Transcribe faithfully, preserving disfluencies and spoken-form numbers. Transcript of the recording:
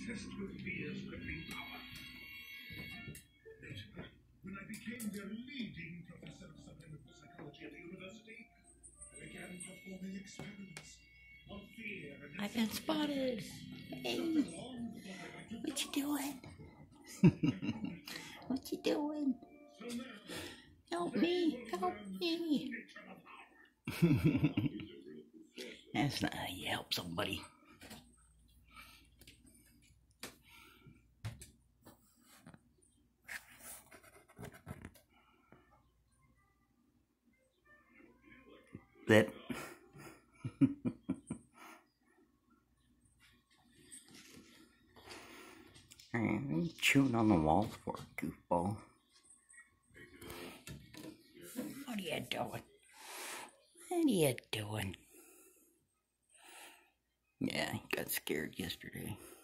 obsessed with fear's gripping power. Later, when I became the leading professor of subliminal psychology at the university, I began performing experiments on fear and I've been spotted. Hey, what you doing? What you doing? Help me! Help me! That's not how you help somebody. That. I'm chewing on the wall for a goofball. What are you doing? What are you doing? Yeah, I got scared yesterday.